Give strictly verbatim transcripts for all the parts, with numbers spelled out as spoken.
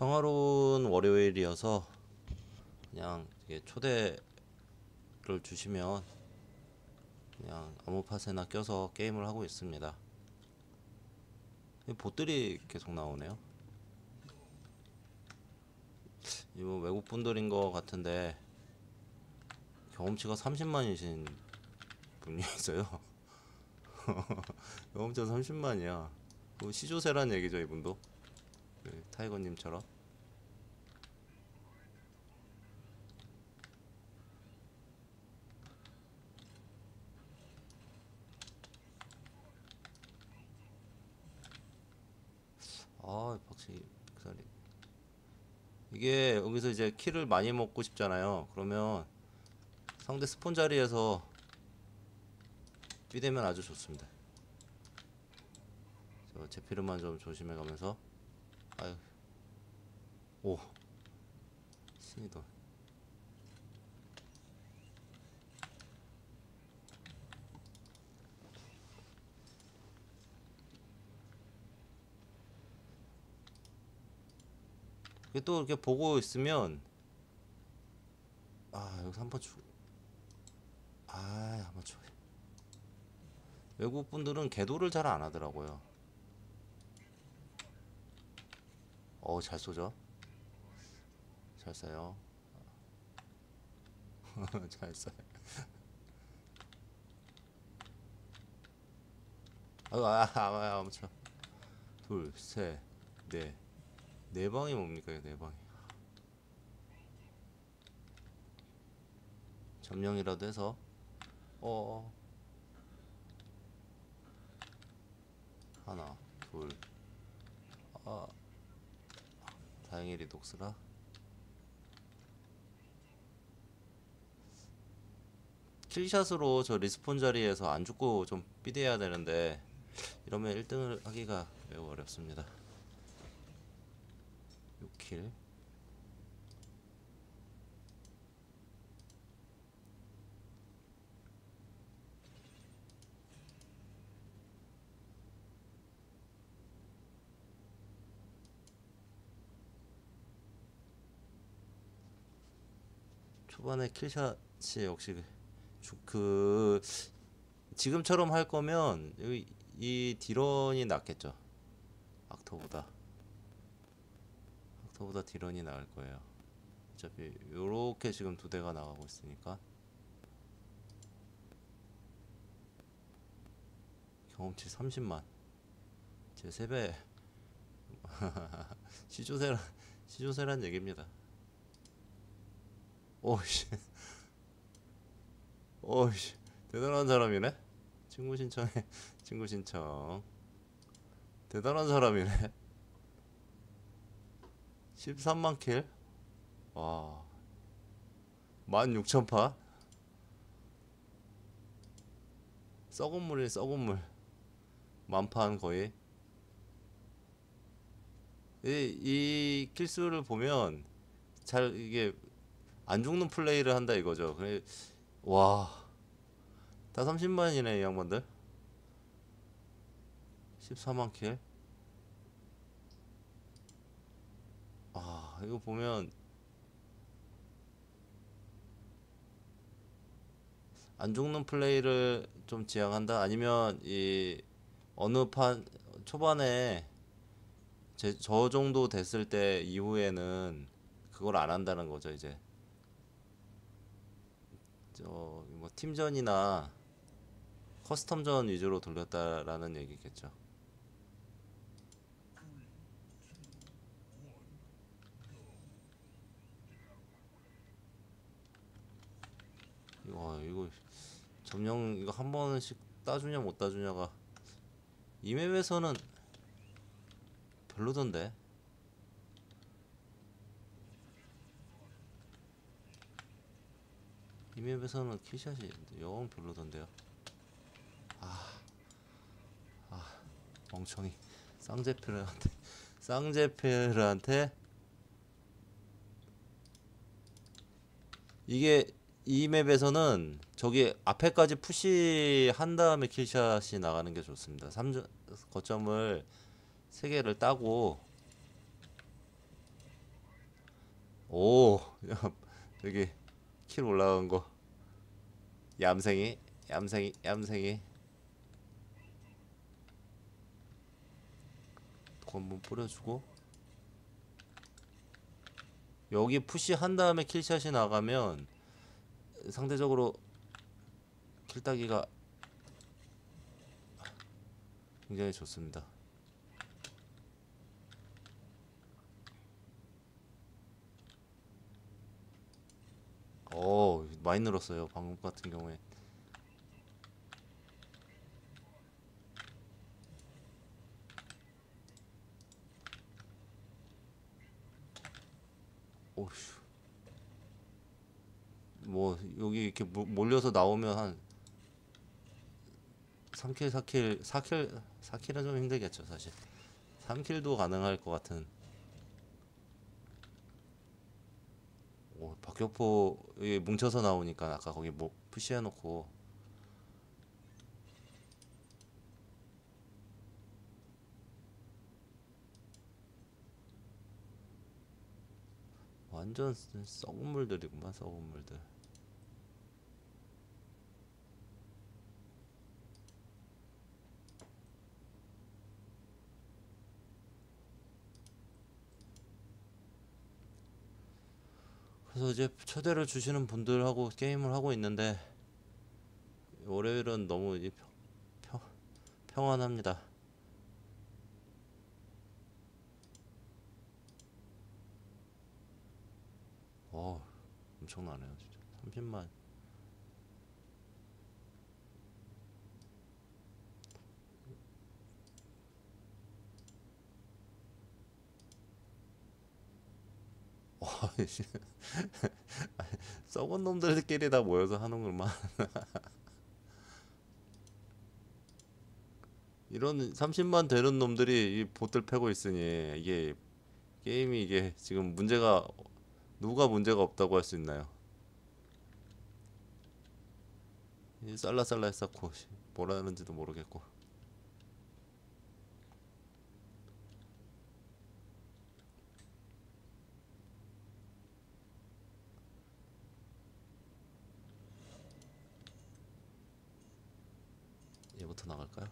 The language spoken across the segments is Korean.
평화로운 월요일이어서 그냥 이게 초대를 주시면 그냥 아무 팟에나 껴서 게임을 하고 있습니다. 봇들이 계속 나오네요. 이거 외국 분들인 것 같은데 경험치가 삼십만이신 분이 있어요. 경험치가 삼십만이야. 시조새란 얘기죠, 이분도. 네, 타이거님처럼. 아, 박씨 그사리. 이게 여기서 이제 킬을 많이 먹고 싶잖아요. 그러면 상대 스폰 자리에서 삐대면 아주 좋습니다. 저 제피르만 좀 조심해 가면서. 아유, 오, 신이돈. 이게 또 이렇게 보고 있으면 아, 여기서 한번 주. 아, 한번 줘. 외국 분들은 궤도를 잘 안 하더라고요. 어, 잘 쏘죠. 잘 쏴요. 잘 쏴요. 아유, 아, 아, 아, 아무튼 둘, 셋, 넷, 네 방이 뭡니까? 네 방이. 점령이라도 해서 어 하나, 둘, 아, 다행히 리독스라. 킬샷으로 저 리스폰 자리에서 안 죽고 좀 삐대야 되는데 이러면 일 등을 하기가 매우 어렵습니다. 육 킬. 초반에 킬샷이 역시 주, 그 지금처럼 할 거면 이, 이 디런이 낫겠죠. 악터보다 악터보다 디런이 나을 거예요. 어차피 요렇게 지금 두 대가 나가고 있으니까. 경험치 삼십만. 제 세 배. 시조세란 시조세란 얘기입니다. 오씨. 오씨. 대단한 사람이네. 친구 신청해. 친구 신청. 대단한 사람이네. 십삼만 킬. 와. 만 육천 파. 썩은 물이 썩은 물. 만판 거의. 이, 이 킬수를 보면 잘 이게 안 죽는 플레이를 한다 이거죠. 그래, 와, 다 삼십만이네 이 양반들. 십사만 킬. 아, 이거 보면 안 죽는 플레이를 좀 지향한다. 아니면 이 어느 판 초반에 제, 저 정도 됐을 때 이후에는 그걸 안 한다는 거죠. 이제 저뭐 팀전이나 커스텀전 위주로 돌렸다라는 얘기겠죠. 와, 이거 점령 이거 한 번씩 따주냐 못 따주냐가 이 맵에서는 별로던데. 이 맵에서는 킬샷이 영 별로던데요. 아, 아, 멍청이. 쌍제페르한테 쌍제페르한테 이게 이 맵에서는 저기 앞에까지 푸시한 다음에 킬샷이 나가는 게 좋습니다. 삼 점 거점을 세 개를 따고 오, 야, 여기 킬 올라간 거. 얌생이, 얌생이, 얌생이. 그거 한번 뿌려주고. 여기 푸시 한 다음에 킬샷이 나가면 상대적으로 킬 따기가 굉장히 좋습니다. 오, 많이 늘었어요. 방금 같은 경우에. 오휴. 뭐 여기 이렇게 몰- 몰려서 나오면 한 삼 킬, 사 킬, 사 킬, 사 킬은 좀 힘들겠죠, 사실. 삼 킬도 가능할 것 같은. 오, 박격포 이게 뭉쳐서 나오니까 아까 거기 뭐 푸시해 놓고 완전 썩은 물들이구만, 썩은 물들. 그래서 이제 초대를 주시는 분들하고 게임을 하고 있는데 월요일은 너무 이 평, 평, 평안합니다. 어, 엄청나네요, 진짜. 삼십만. 썩은 놈들끼리 다 모여서 하는구만. 이런 삼십만 되는 놈들이 이 보트를 패고 있으니 이게 게임이 이게 지금 문제가 누가 문제가 없다고 할 수 있나요? 이 살라살라 했었고 뭐라는지도 모르겠고. 얘부터 나갈까요?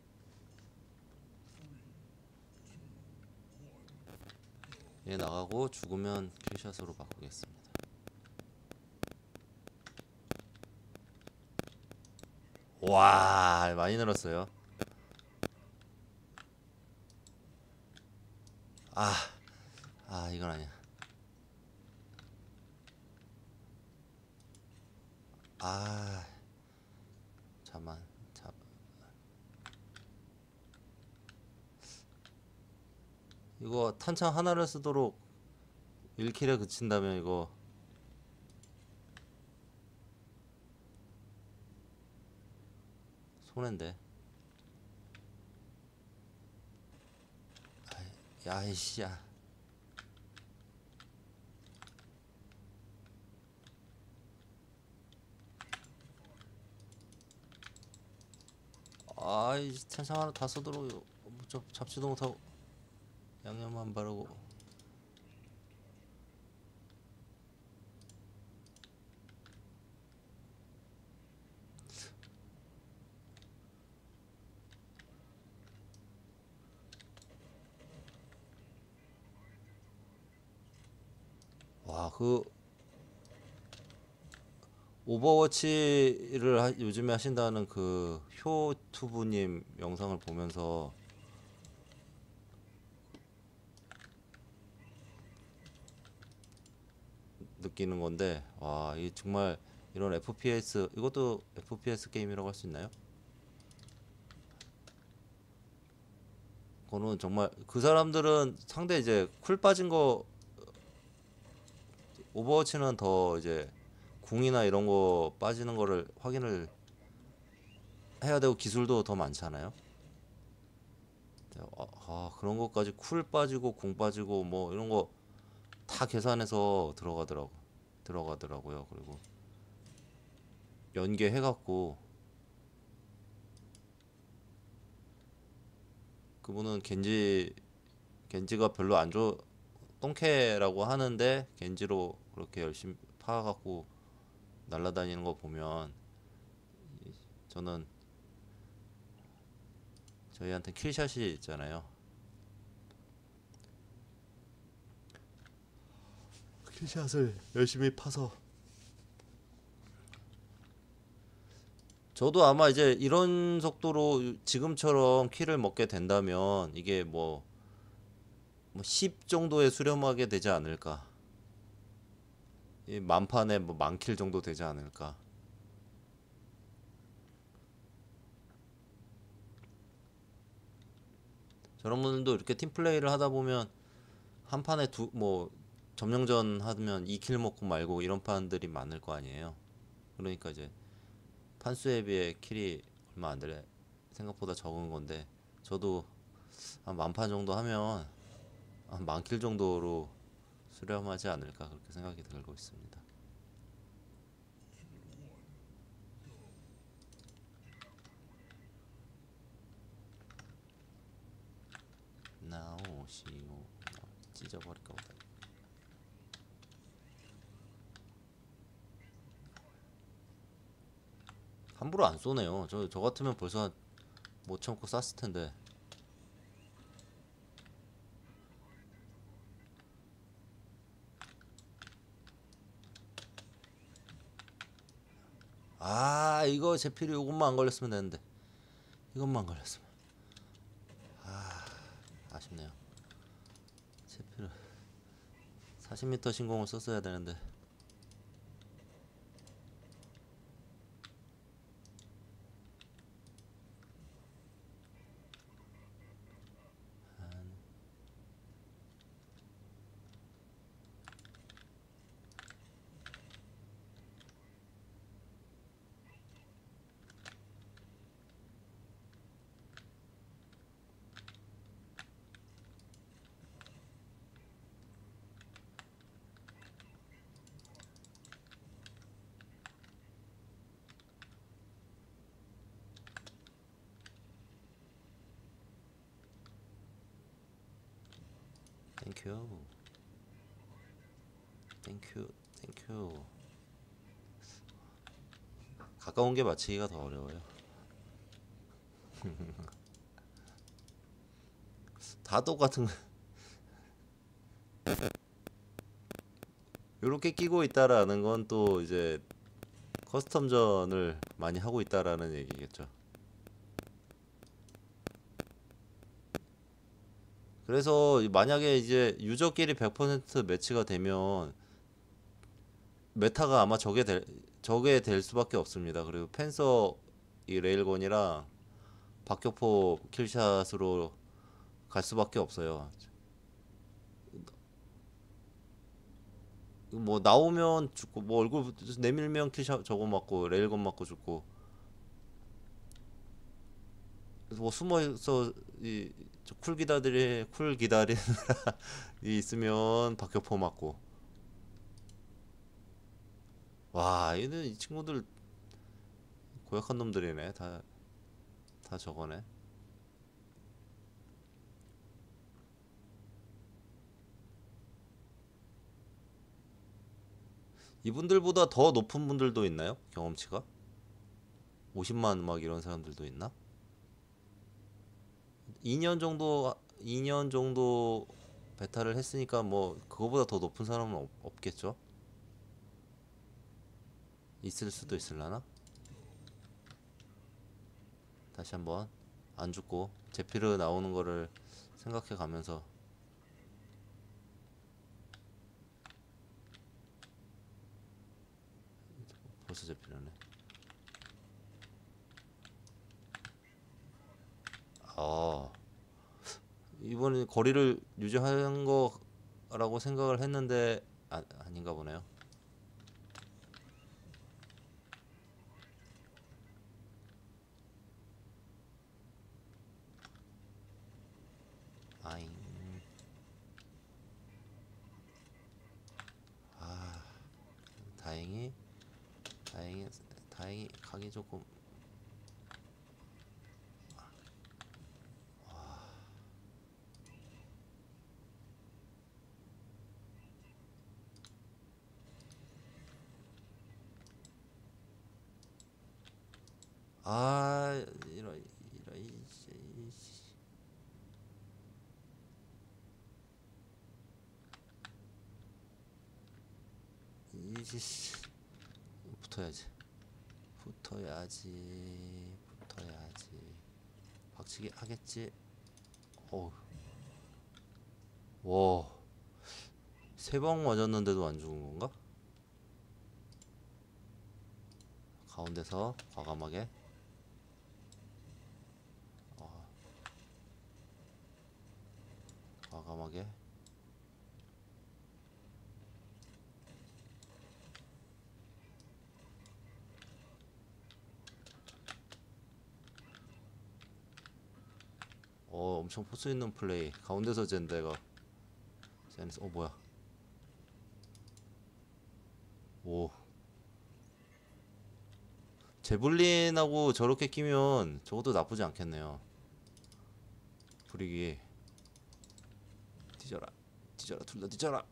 얘 나가고 죽으면 킬샷으로 바꾸겠습니다. 와, 많이 늘었어요. 아, 아 이건 아니야. 아, 잠만. 잠. 이거 탄창 하나를 쓰도록 일 킬에 그친다면 이거 손해인데. 야이씨, 야. 아이, 탄창 하나 다 쓰도록 이거 좀 잡지도 못하고 양념만 바르고. 와, 그 오버워치를 하- 요즘에 하신다는 그 효투부님 영상을 보면서 느끼는 건데, 와, 이 정말 이런 에프피에스, 이것도 에프피에스 게임이라고 할 수 있나요? 그거는 정말 그 사람들은 상대 이제 쿨 빠진 거, 오버워치는 더 이제 궁이나 이런 거 빠지는 거를 확인을 해야 되고 기술도 더 많잖아요. 아, 아, 그런 것까지 쿨 빠지고 궁 빠지고 뭐 이런 거 다 계산해서 들어가더라고 들어가더라고요. 그리고 연계해갖고 그분은 겐지 겐지가 별로 안 좋, 똥캐라고 하는데 겐지로 그렇게 열심히 파갖고 날아다니는 거 보면 저는 저희한테 킬샷이 있잖아요. 킬샷을 열심히 파서 저도 아마 이제 이런 속도로 지금처럼 킬을 먹게 된다면 이게 뭐, 뭐 십 정도에 수렴하게 되지 않을까. 이 만판에 뭐 만킬 정도 되지 않을까. 저런 분들도 이렇게 팀플레이를 하다 보면 한 판에 두 뭐 점령전 하면 이 킬 먹고 말고 이런 판들이 많을 거 아니에요. 그러니까 이제 판수에 비해 킬이 얼마 안 돼. 생각보다 적은 건데 저도 한 만판 정도 하면 한 만킬 정도로 수렴하지 않을까 그렇게 생각이 들고 있습니다. 나오시오. 찢어버릴까 보다. 함부로 안 쏘네요. 저, 저 같으면 벌써 못 참고 쐈을 텐데. 아, 이거 제필이 요것만 안 걸렸으면 되는데. 이것만 걸렸으면. 아, 아쉽네요. 제필 사십 미터 신공을 썼어야 되는데. 땡큐 땡큐 땡큐. 가까운 게 맞히기가 더 어려워요. 다 똑같은 거. 요렇게 끼고 있다라는 건 또 이제 커스텀전을 많이 하고 있다라는 얘기겠죠. 그래서 만약에 이제 유저끼리 백 퍼센트 매치가 되면 메타가 아마 저게 될 저게 될 수밖에 없습니다. 그리고 펜서 이 레일건이랑 박격포 킬샷으로 갈 수밖에 없어요. 뭐 나오면 죽고 뭐 얼굴 내밀면 킬샷 저거 맞고 레일건 맞고 죽고 그래서 뭐 숨어서 이쿨 기다리 쿨 기다리는 이 있으면 박격포 맞고. 와, 얘는 이 친구들 고약한 놈들이네. 다 다 저거네. 이분들보다 더 높은 분들도 있나요? 경험치가? 오십만 막 이런 사람들도 있나? 이 년 정도 이 년 정도 베타를 했으니까 뭐 그거보다 더 높은 사람은 없, 없겠죠? 있을 수도 있을라나? 다시 한번 안 죽고 제피르 나오는 거를 생각해 가면서. 벌써 제피르네. 아, 이번에 거리를 유지하는 거라고 생각을 했는데 아, 아닌가 보네요. 아잉. 아, 다행히 다행히 다행히 각이 조금. 아, 이런 이런 이씨, 이씨, 붙어야지. 붙어야지. 붙어야지. 박치기 하겠지. 어우, 와, 세 방 맞았는데도 안 죽은 건가? 가운데서 과감하게. 어, 과감하게. 어, 엄청 포스 있는 플레이. 가운데서 젠데가. 제니스, 어, 뭐야. 오. 제블린하고 저렇게 끼면 저것도 나쁘지 않겠네요. 브릭이. 뒤져라. 뒤져라. 둘 다 뒤져라.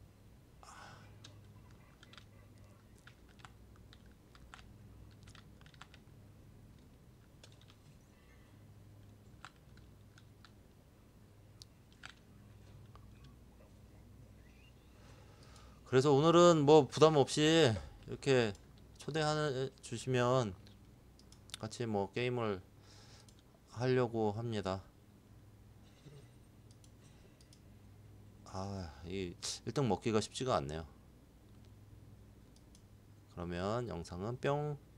그래서 오늘은 뭐 부담 없이 이렇게 초대하는 주시면 같이 뭐 게임을 하려고 합니다. 아, 이 일 등 먹기가 쉽지가 않네요. 그러면 영상은 뿅.